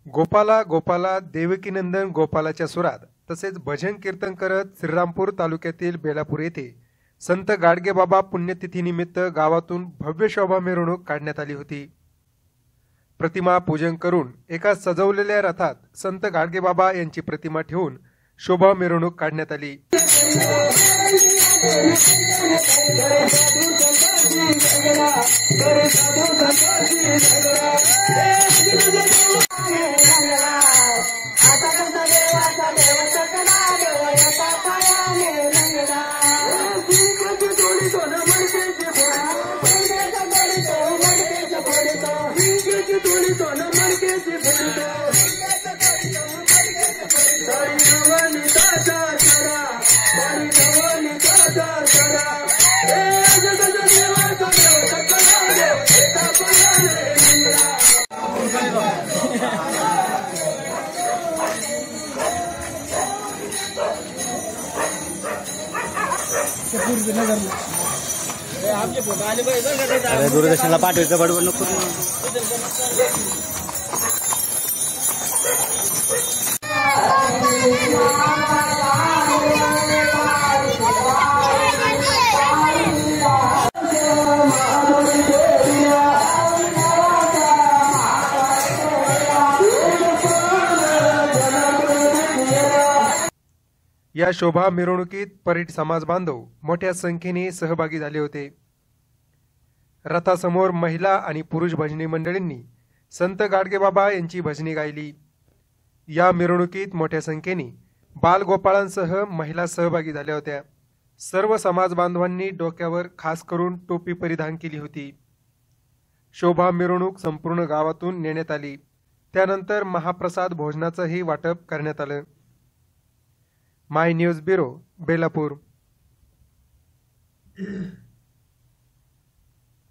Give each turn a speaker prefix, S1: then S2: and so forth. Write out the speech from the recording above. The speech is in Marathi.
S1: गोपाला गोपाला देवकीनंदन गोपालाच्या सुरात तसेच भजन कीर्तन करत श्रीरामपूर तालुक्यातील बेलापूर येथे संत गाडगेबाबा पुण्यतिथीनिमित्त गावातून भव्य शोभा मिरवणूक काढण्यात आली होती। प्रतिमा पूजन करून एका सजवलेल्या रथात संत गाडगेबाबा यांची प्रतिमा ठेवून शोभा मिरवणूक काढण्यात आली।
S2: अरे दूरदर्शनला पाठवायचं बडबड नको।
S1: या शोभा मिरवणुकीत परीट समाज बांधव मोठ्या संख्येने सहभागी झाले होते। रथासमोर महिला आणि पुरुष भजनी मंडळींनी संत गाडगेबाबा यांची भजनी गायली। या मिरवणुकीत मोठ्या संख्येने बालगोपाळांसह महिला सहभागी झाल्या होत्या। सर्व समाज बांधवांनी डोक्यावर खास करून टोपी परिधान केली होती। शोभा मिरवणूक संपूर्ण गावातून नेण्यात आली। त्यानंतर महाप्रसाद भोजनाचंही वाटप करण्यात आलं। My news bureau Belapur.